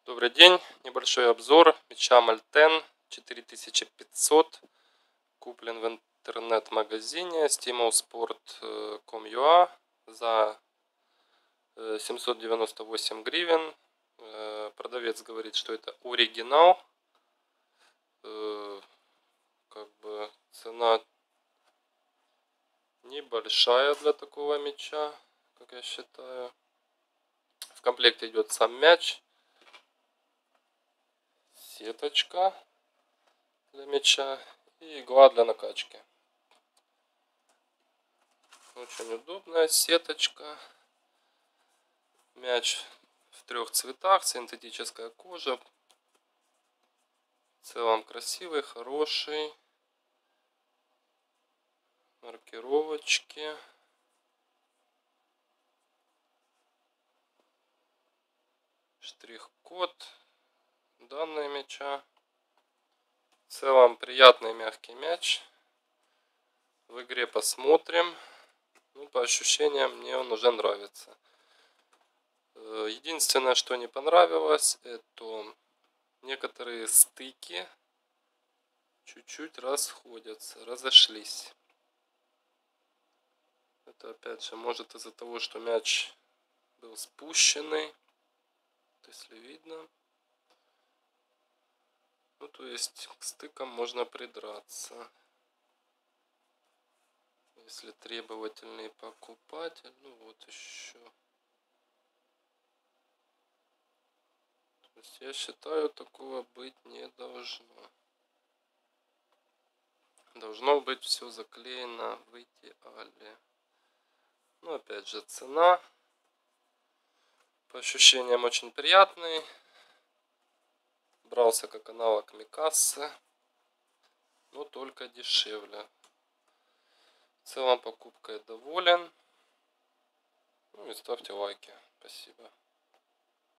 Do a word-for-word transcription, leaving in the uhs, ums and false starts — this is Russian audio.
Добрый день, небольшой обзор мяча Мальтен четыре тысячи пятьсот, куплен в интернет-магазине стимулспорт точка ком точка ю а за семьсот девяносто восемь гривен. Продавец говорит, что это оригинал. Как бы цена небольшая для такого мяча, как я считаю. В комплекте идет сам мяч, сеточка для мяча и игла для накачки. Очень удобная сеточка. Мяч в трех цветах, синтетическая кожа. В целом красивый, хороший. Маркировочки. Штрих-код данного мяча. В целом приятный мягкий мяч. В игре посмотрим. Ну, по ощущениям мне он уже нравится. Единственное, что не понравилось, это некоторые стыки чуть-чуть расходятся, разошлись. Это опять же может из-за того, что мяч был спущенный. Если видно. Ну, то есть к стыкам можно придраться. Если требовательный покупатель. Ну вот еще. То есть я считаю, такого быть не должно. Должно быть все заклеено в идеале. Ну, опять же, цена. По ощущениям очень приятный. Брался как аналог Микасы, но только дешевле. В целом покупкой доволен. Ну и ставьте лайки. Спасибо.